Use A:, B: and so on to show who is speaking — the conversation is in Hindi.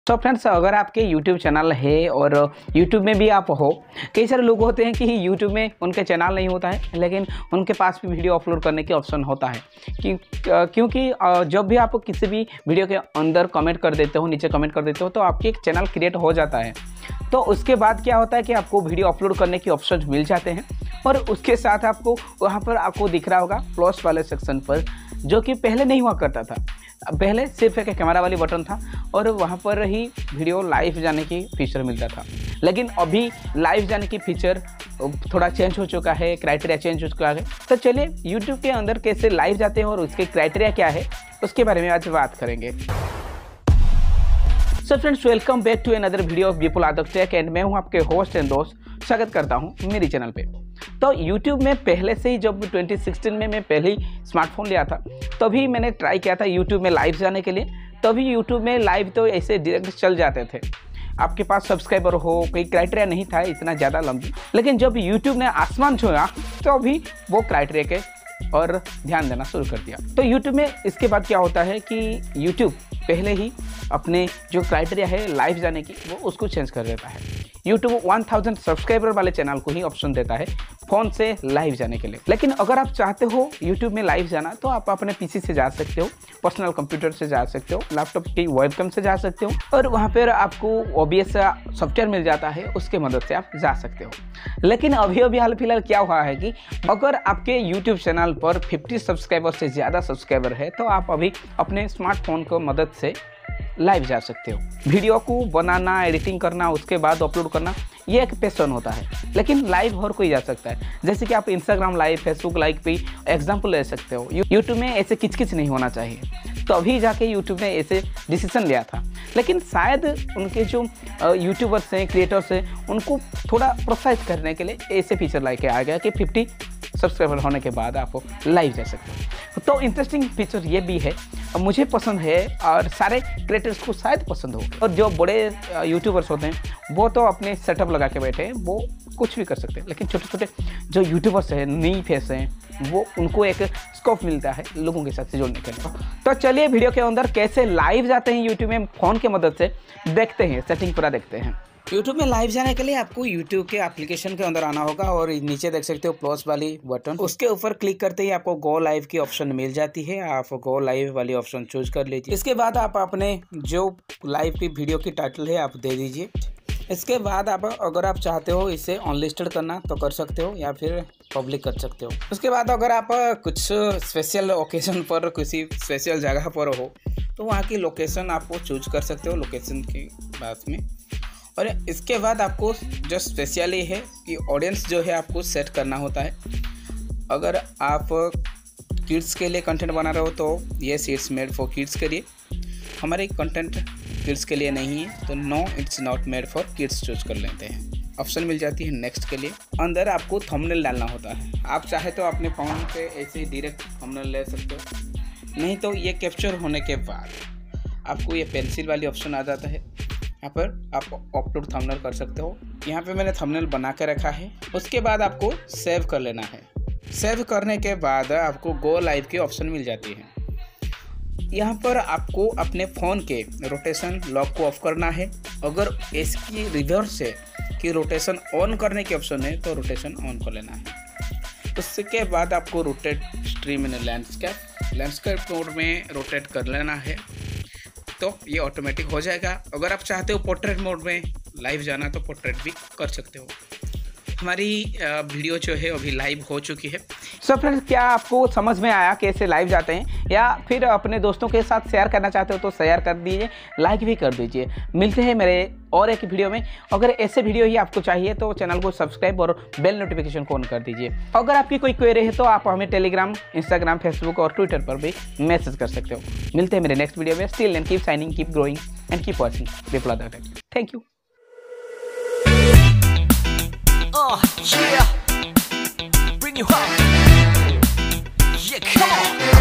A: तो फ्रेंड्स, अगर आपके YouTube चैनल है और YouTube में भी आप हो, कई सारे लोग होते हैं कि YouTube में उनके चैनल नहीं होता है लेकिन उनके पास भी वीडियो अपलोड करने की ऑप्शन होता है क्योंकि जब भी आप किसी भी वीडियो के अंदर कमेंट कर देते हो, नीचे कमेंट कर देते हो, तो आपके एक चैनल क्रिएट हो जाता है। तो उसके बाद क्या होता है कि आपको वीडियो अपलोड करने के ऑप्शन मिल जाते हैं और उसके साथ आपको वहाँ पर आपको दिख रहा होगा प्लस वाले सेक्शन पर, जो कि पहले नहीं हुआ करता था। पहले सिर्फ एक कैमरा वाली बटन था और वहाँ पर ही वीडियो लाइव जाने की फीचर मिलता था, लेकिन अभी लाइव जाने की फीचर थोड़ा चेंज हो चुका है, क्राइटेरिया चेंज हो चुका है। तो चलिए YouTube के अंदर कैसे लाइव जाते हैं और उसके क्राइटेरिया क्या है उसके बारे में आज बात करेंगे। So friends, welcome back to another video of Vipul Yadav tech and मैं हूं आपके होस्ट एंड दोस्त, स्वागत करता हूं मेरी चैनल पे। तो YouTube में पहले से ही जब 2016 में मैं पहले ही स्मार्टफोन लिया था तभी मैंने ट्राई किया था YouTube में लाइव जाने के लिए। तभी YouTube में लाइव तो ऐसे डायरेक्ट चल जाते थे, आपके पास सब्सक्राइबर हो, कोई क्राइटेरिया नहीं था इतना ज़्यादा लंबी। लेकिन जब YouTube ने आसमान छुआ तो अभी वो क्राइटेरिया के और ध्यान देना शुरू कर दिया। तो YouTube में इसके बाद क्या होता है कि YouTube पहले ही अपने जो क्राइटेरिया है लाइव जाने की वो उसको चेंज कर देता है। YouTube 1000 सब्सक्राइबर वाले चैनल को ही ऑप्शन देता है फ़ोन से लाइव जाने के लिए। लेकिन अगर आप चाहते हो YouTube में लाइव जाना तो आप अपने PC से जा सकते हो, पर्सनल कंप्यूटर से जा सकते हो, लैपटॉप की वेबकैम से जा सकते हो और वहाँ पर आपको OBS सॉफ्टवेयर मिल जाता है, उसके मदद से आप जा सकते हो। लेकिन अभी हाल फिलहाल क्या हुआ है कि अगर आपके YouTube चैनल पर 50 सब्सक्राइबर से ज़्यादा सब्सक्राइबर है तो आप अभी अपने स्मार्टफोन को मदद से लाइव जा सकते हो। वीडियो को बनाना, एडिटिंग करना, उसके बाद अपलोड करना ये एक पैशन होता है, लेकिन लाइव हर कोई जा सकता है। जैसे कि आप इंस्टाग्राम लाइव, फेसबुक लाइव पे एग्जांपल ले सकते हो। यूट्यूब में ऐसे किचकिच नहीं होना चाहिए, तो अभी जाके यूट्यूब ने ऐसे डिसीजन लिया था। लेकिन शायद उनके जो यूट्यूबर्स हैं, क्रिएटर्स हैं, उनको थोड़ा प्रोत्साहित करने के लिए ऐसे फीचर लाके आ गया कि 50 सब्सक्राइबर होने के बाद आप लाइव जा सकते हो। तो इंटरेस्टिंग फीचर ये भी है, मुझे पसंद है और सारे क्रिएटर्स को शायद पसंद हो। और जो बड़े यूट्यूबर्स होते हैं वो तो अपने सेटअप लगा के बैठे हैं, वो कुछ भी कर सकते हैं। लेकिन छोटे छोटे जो यूट्यूबर्स हैं, नई फेस हैं, वो उनको एक स्कोप मिलता है लोगों के साथ से जोड़ने के लिए। तो चलिए वीडियो के अंदर कैसे लाइव जाते हैं यूट्यूब में फ़ोन की मदद से देखते हैं, सेटिंग पूरा देखते हैं। YouTube में लाइव जाने के लिए आपको YouTube के एप्लीकेशन के अंदर आना होगा और नीचे देख सकते हो प्लस वाली बटन, उसके ऊपर क्लिक करते ही आपको गो लाइव की ऑप्शन मिल जाती है। आप गो लाइव वाली ऑप्शन चूज कर लीजिए। इसके बाद आप अपने जो लाइव की वीडियो की टाइटल है आप दे दीजिए। इसके बाद आप अगर आप चाहते हो इसे अनलिस्टेड करना तो कर सकते हो या फिर पब्लिक कर सकते हो। उसके बाद अगर आप कुछ स्पेशल ओकेजन पर किसी स्पेशल जगह पर हो तो वहाँ की लोकेशन आपको चूज कर सकते हो लोकेशन के बाद में। और इसके बाद आपको जो स्पेशली है कि ऑडियंस जो है आपको सेट करना होता है। अगर आप किड्स के लिए कंटेंट बना रहे हो तो yes it's made for kids के लिए, हमारे कंटेंट किड्स के लिए नहीं है तो no it's not made for kids choose कर लेते हैं। ऑप्शन मिल जाती है नेक्स्ट के लिए। अंदर आपको थंबनेल डालना होता है। आप चाहे तो अपने फ़ोन पे ऐसे ही डायरेक्ट थंबनेल ले सकते हो, नहीं तो ये कैप्चर होने के बाद आपको ये पेंसिल वाली ऑप्शन आ जाता है। यहाँ पर आप अपलोड थंबनेल कर सकते हो। यहाँ पे मैंने थंबनेल बना के रखा है। उसके बाद आपको सेव कर लेना है। सेव करने के बाद आपको गो लाइव की ऑप्शन मिल जाती है। यहाँ पर आपको अपने फ़ोन के रोटेशन लॉक को ऑफ करना है। अगर इसकी रिवर्स है कि रोटेशन ऑन करने की ऑप्शन है तो रोटेशन ऑन कर लेना है। उसके बाद आपको rotate stream in landscape mode में रोटेट कर लेना है, तो ये ऑटोमेटिक हो जाएगा। अगर आप चाहते हो पोर्ट्रेट मोड में लाइव जाना तो पोर्ट्रेट भी कर सकते हो। हमारी वीडियो जो है अभी लाइव हो चुकी है। सो फ्रेंड्स, क्या आपको समझ में आया कैसे लाइव जाते हैं, या फिर अपने दोस्तों के साथ शेयर करना चाहते हो तो शेयर कर दीजिए, लाइक भी कर दीजिए। मिलते हैं मेरे और एक वीडियो में। अगर ऐसे वीडियो ही आपको चाहिए तो चैनल को सब्सक्राइब और बेल नोटिफिकेशन को ऑन कर दीजिए। अगर आपकी कोई क्वेरी है तो आप हमें टेलीग्राम, इंस्टाग्राम, फेसबुक और ट्विटर पर भी मैसेज कर सकते हो। मिलते हैं मेरे नेक्स्ट वीडियो में। Still and keep shining, keep growing and keep watching Vipul Yadav tech. Thank you.
B: Yeah, bring you up. Yeah, come on.